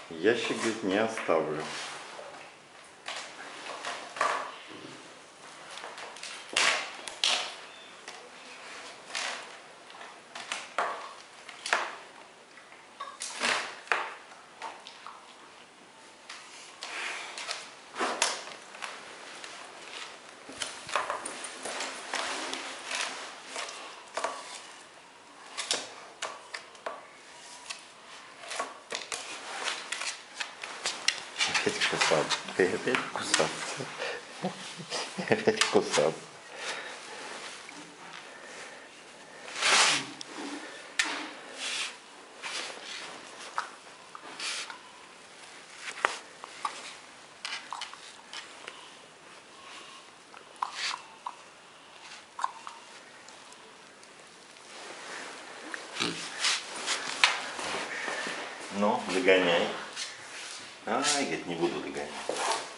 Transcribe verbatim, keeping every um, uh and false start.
Ящик, говорит, не оставлю. Опять кусаться. Ты опять кусаться. Опять кусаться. Ну, догоняй. Ай, говорит, не буду догонять.